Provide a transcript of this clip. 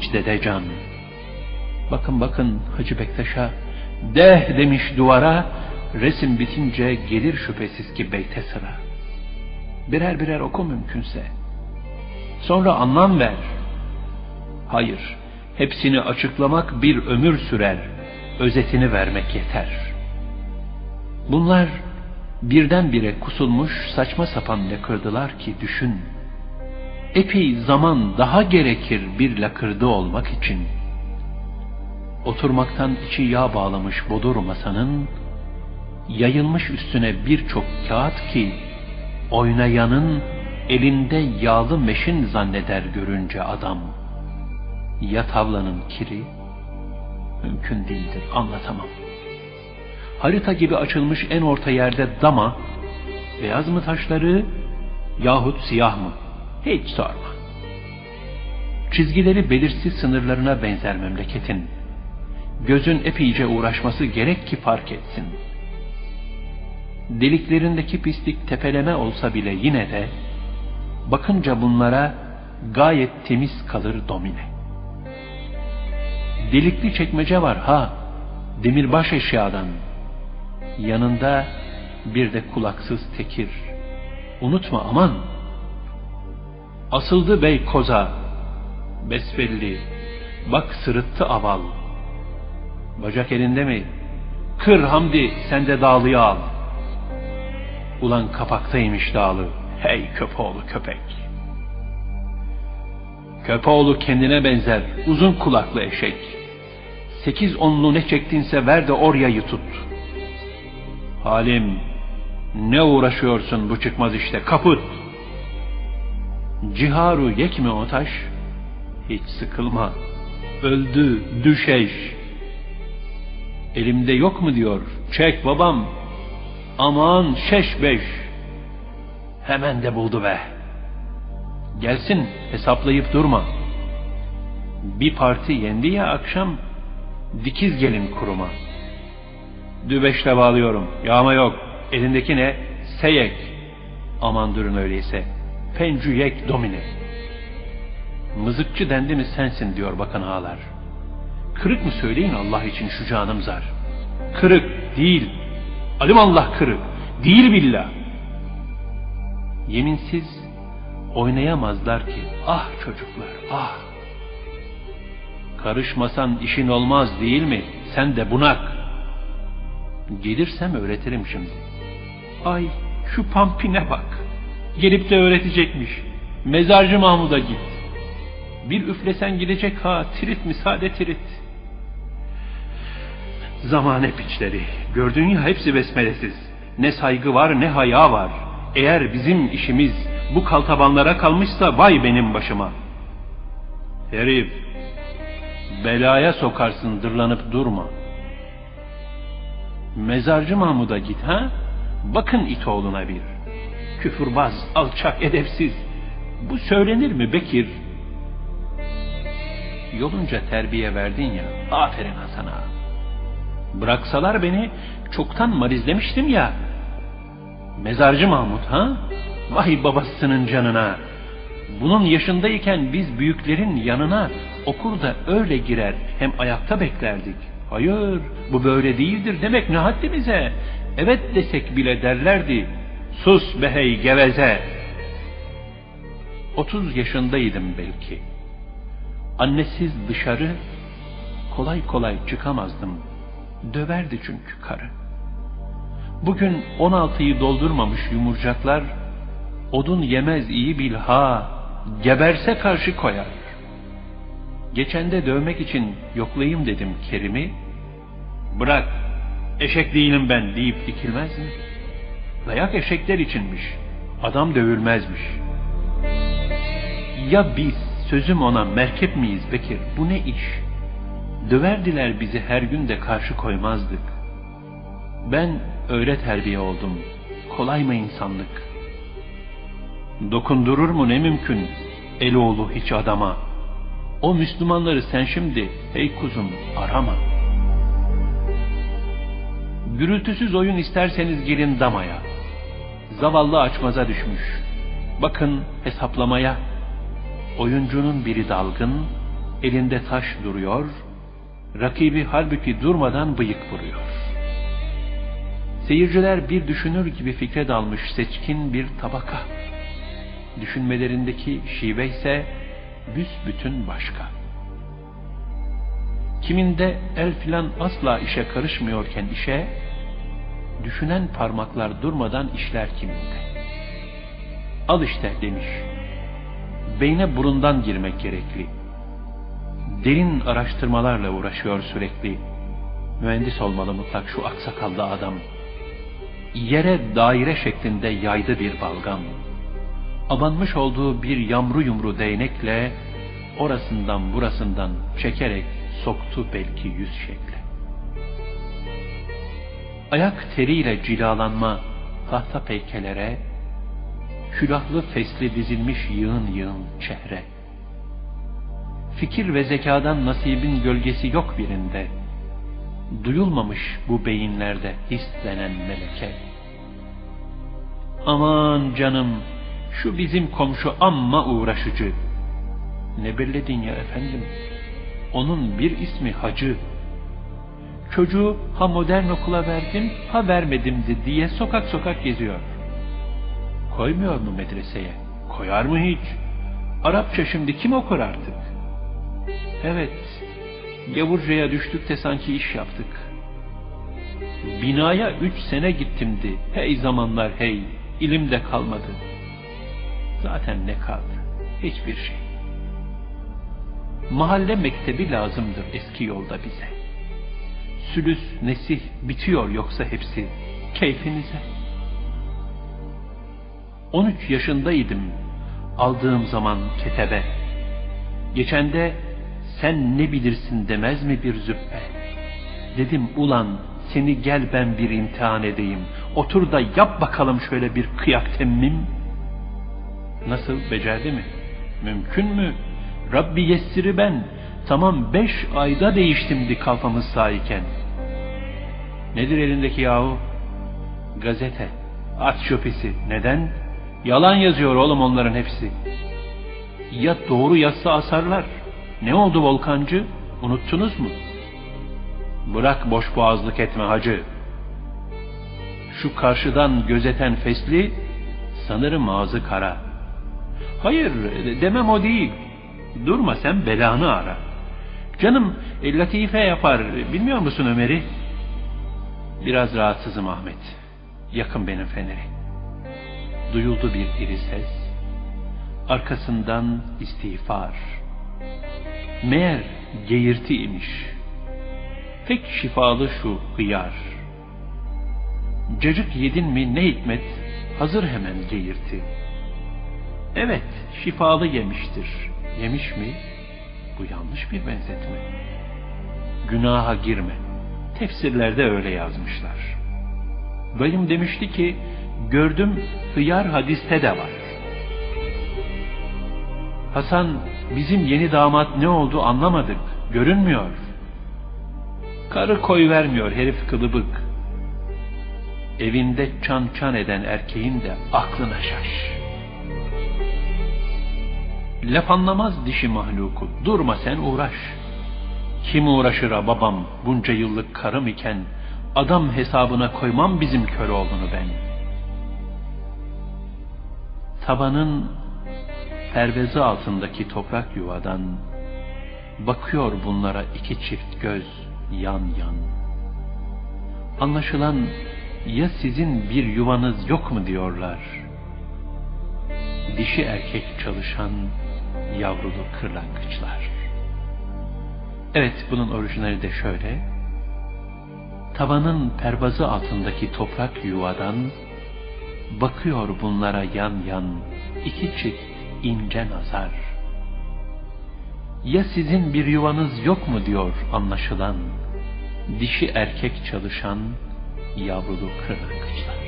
almış dedecan. Bakın bakın Hacı Bektaş'a, deh demiş duvara, resim bitince gelir şüphesiz ki beyte sıra. Birer birer oku mümkünse. Sonra anlam ver. Hayır, hepsini açıklamak bir ömür sürer, özetini vermek yeter. Bunlar birdenbire kusulmuş saçma sapan lakırdılar ki düşün. Epey zaman daha gerekir bir lakırdı olmak için. Oturmaktan içi yağ bağlamış bodur masanın, yayılmış üstüne birçok kağıt ki, oynayanın elinde yağlı meşin zanneder görünce adam. Ya tavlanın kiri? Mümkün değildir, anlatamam. Harita gibi açılmış en orta yerde dama, beyaz mı taşları yahut siyah mı? Hiç sorma. Çizgileri belirsiz sınırlarına benzer memleketin. Gözün epeyce uğraşması gerek ki fark etsin. Deliklerindeki pislik tepeleme olsa bile yine de, bakınca bunlara gayet temiz kalır domine. Delikli çekmece var ha, demirbaş eşyadan. Yanında bir de kulaksız tekir. Unutma aman. Asıldı bey koza, besbelli, bak sırıttı aval. Bacak elinde mi? Kır Hamdi, sen de dağlıyı al. Ulan kapaktaymış dağlı, hey köpoğlu köpek. Köpoğlu kendine benzer, uzun kulaklı eşek. 8 onlu ne çektinse ver de orayı tut. Halim, ne uğraşıyorsun bu çıkmaz işte, kaput. Ciharu yek mi o taş? Hiç sıkılma, öldü düşeş. Elimde yok mu diyor, çek babam. Aman şeş beş. Hemen de buldu be. Gelsin, hesaplayıp durma. Bir parti yendi ya akşam, dikiz gelin kuruma. Dübeşle bağlıyorum, yağma yok. Elindeki ne? Seyek. Aman durun öyleyse. Pencüyek domine. Mızıkçı dendi mi sensin diyor bakın ağalar. Kırık mı söyleyin Allah için şu canım zar. Kırık değil. Alimallah kırık. Değil billah. Yeminsiz oynayamazlar ki. Ah çocuklar ah. Karışmasan işin olmaz değil mi? Sen de bunak. Gelirsem öğretirim şimdi. Ay şu pampine bak. Gelip de öğretecekmiş. Mezarcı Mahmud'a git. Bir üflesen gidecek ha, tirit müsaade tirit. Zamane piçleri. Gördün ya hepsi besmelesiz. Ne saygı var ne haya var. Eğer bizim işimiz bu kaltabanlara kalmışsa vay benim başıma. Herif, belaya sokarsın dırlanıp durma. Mezarcı Mahmud'a git ha. Bakın it oğluna bir. Küfürbaz, alçak, edepsiz. Bu söylenir mi Bekir? Yolunca terbiye verdin ya, aferin Hasan'a. Bıraksalar beni çoktan marizlemiştim ya. Mezarcı Mahmud ha? Vay babasının canına. Bunun yaşındayken biz büyüklerin yanına okur da öyle girer, hem ayakta beklerdik. Hayır, bu böyle değildir demek ne haddimize. Evet desek bile derlerdi. Sus be hey geveze. 30 yaşındaydım belki. Annesiz dışarı kolay kolay çıkamazdım. Döverdi çünkü karı. Bugün 16'yı doldurmamış yumurcaklar, odun yemez iyi bil ha, geberse karşı koyar. Geçende dövmek için yoklayayım dedim Kerim'i. Bırak, eşek değilim ben deyip dikilmez mi? Dayak eşekler içinmiş, adam dövülmezmiş. Ya biz, sözüm ona merkep miyiz Bekir, bu ne iş? Döverdiler bizi her gün de karşı koymazdık. Ben öyle terbiye oldum, kolay mı insanlık? Dokundurur mu ne mümkün, eloğlu hiç adama? O Müslümanları sen şimdi, hey kuzum arama. Gürültüsüz oyun isterseniz gelin damaya. Zavallı açmaza düşmüş. Bakın hesaplamaya. Oyuncunun biri dalgın, elinde taş duruyor, rakibi halbuki durmadan bıyık vuruyor. Seyirciler bir düşünür gibi fikre dalmış seçkin bir tabaka. Düşünmelerindeki şive ise büsbütün başka. Kiminde el filan asla işe karışmıyorken işe, düşünen parmaklar durmadan işler kiminde. Al işte demiş, beyne burundan girmek gerekli. Derin araştırmalarla uğraşıyor sürekli. Mühendis olmalı mutlak şu aksakallı adam. Yere daire şeklinde yaydı bir balgam. Abanmış olduğu bir yamru yumru değnekle orasından burasından çekerek soktu belki yüz şekli. Ayak teriyle cilalanma tahta peykelere, külahlı fesli dizilmiş yığın yığın çehre. Fikir ve zekadan nasibin gölgesi yok birinde. Duyulmamış bu beyinlerde his denen meleke. Aman canım, şu bizim komşu amma uğraşıcı. Ne belledin ya efendim? Onun bir ismi Hacı. Çocuğu ha modern okula verdim, ha vermedimdi diye sokak sokak geziyor. Koymuyor mu medreseye? Koyar mı hiç? Arapça şimdi kim okur artık? Evet, Yavurca'ya düştük de sanki iş yaptık. Binaya 3 sene gittimdi. Hey zamanlar hey, ilim de kalmadı. Zaten ne kaldı? Hiçbir şey. Mahalle mektebi lazımdır eski yolda bize. Sülüs, nesih bitiyor yoksa hepsi keyfinize. 13 yaşındaydım aldığım zaman ketebe. Geçende sen ne bilirsin demez mi bir züppe? Dedim ulan seni gel ben bir imtihan edeyim. Otur da yap bakalım şöyle bir kıyak temmim. Nasıl, becerdi mi? Mümkün mü? Rabbi yessiri ben. Tamam 5 ayda değiştimdi kafamız sağyken. Nedir elindeki yahu? Gazete. At şöpesi. Neden? Yalan yazıyor oğlum onların hepsi. Ya doğru yazsa asarlar. Ne oldu Volkancı? Unuttunuz mu? Bırak boş boğazlık etme hacı. Şu karşıdan gözeten fesli sanırım ağzı kara. Hayır demem o değil. Durma sen belanı ara. Canım latife yapar. Bilmiyor musun Ömer'i? Biraz rahatsızım Ahmet. Yakın benim feneri. Duyuldu bir iri ses. Arkasından istiğfar. Meğer geğirti imiş. Pek şifalı şu hıyar. Cacık yedin mi ne hikmet, hazır hemen geğirti. Evet, şifalı yemiştir. Yemiş mi? Bu yanlış bir benzetme. Günaha girme. Tefsirlerde öyle yazmışlar. Dayım demişti ki, gördüm hıyar hadiste de var. Hasan, bizim yeni damat ne oldu anlamadık, görünmüyor. Karı koy vermiyor herif kılıbık. Evinde çan çan eden erkeğin de aklına şaş. Laf anlamaz dişi mahluku, durma sen uğraş. Kim uğraşır ha babam, bunca yıllık karım iken, adam hesabına koymam bizim Köroğlu'nu ben. Tabanın pervezi altındaki toprak yuvadan, bakıyor bunlara iki çift göz yan yan. Anlaşılan ya sizin bir yuvanız yok mu diyorlar. Dişi erkek çalışan yavrulu kırlangıçlar. Evet, bunun orijinali de şöyle. Tavanın pervazı altındaki toprak yuvadan bakıyor bunlara yan yan iki çift ince nazar. Ya sizin bir yuvanız yok mu diyor anlaşılan dişi erkek çalışan yavrulu kırlangıçlar.